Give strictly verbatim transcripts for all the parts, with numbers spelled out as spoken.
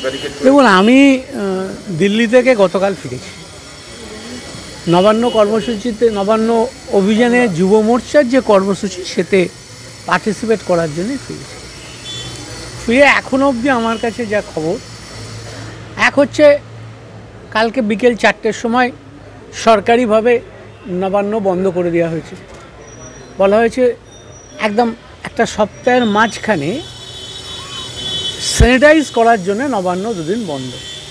দেখুন, আমি দিল্লি থেকে গতকাল ফিরেছি। নবান্ন কর্মসূচিতে, নবান্ন অভিযানে যুব মোর্চার যে কর্মসূচি, সেতে পার্টিসিপেট করার জন্য ফিরেছি। ফিরে এখনও অবধি আমার কাছে যা খবর, এক হচ্ছে কালকে বিকেল চারটের সময় সরকারিভাবে নবান্ন বন্ধ করে দেওয়া হয়েছে। বলা হয়েছে একদম একটা সপ্তাহের মাঝখানে স্যানিটাইজ করার জন্য নবান্ন দুদিন বন্ধ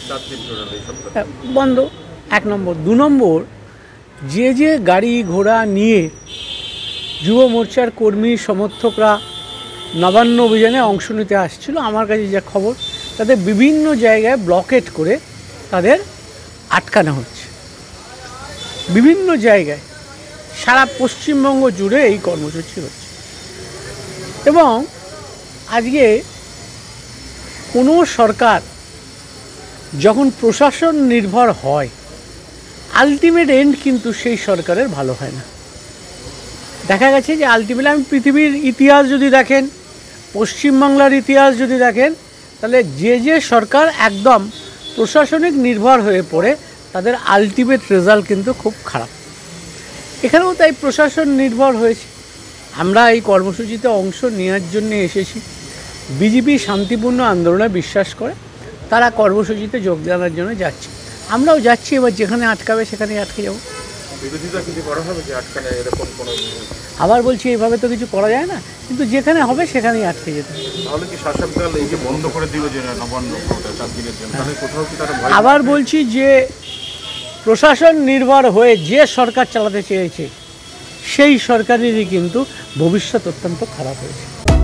বন্ধ এক নম্বর। দু নম্বর, যে যে গাড়ি ঘোড়া নিয়ে যুব মোর্চার কর্মী সমর্থকরা নবান্ন অভিযানে অংশ নিতে আসছিল, আমার কাছে যা খবর, তাদের বিভিন্ন জায়গায় ব্লকেট করে তাদের আটকানো হচ্ছে। বিভিন্ন জায়গায় সারা পশ্চিমবঙ্গ জুড়ে এই কর্মসূচি হচ্ছে। এবং আজকে কোনো সরকার যখন প্রশাসন নির্ভর হয়, আলটিমেট এন্ড কিন্তু সেই সরকারের ভালো হয় না। দেখা গেছে যে আলটিমেটলি, আমি পৃথিবীর ইতিহাস যদি দেখেন, পশ্চিমবাংলার ইতিহাস যদি দেখেন, তাহলে যে যে সরকার একদম প্রশাসনিক নির্ভর হয়ে পড়ে, তাদের আলটিমেট রেজাল্ট কিন্তু খুব খারাপ। এখানেও তাই প্রশাসন নির্ভর হয়েছে। আমরা এই কর্মসূচিতে অংশ নেওয়ার জন্য এসেছি। বিজেপি শান্তিপূর্ণ আন্দোলনে বিশ্বাস করে, তারা কর্মসূচিতে যোগ দেওয়ার জন্য যাচ্ছে। আমরাও যাচ্ছি। এবার যেখানে আটকাবে সেখানেই আটকে যাব। আবার বলছি, এইভাবে তো কিছু করা যায় না, কিন্তু যেখানে হবে সেখানেই আটকে যেতে হবে। আবার বলছি যে প্রশাসন নির্ভর হয়ে যে সরকার চালাতে চেয়েছে, সেই সরকারেরই কিন্তু ভবিষ্যৎ অত্যন্ত খারাপ হয়েছে।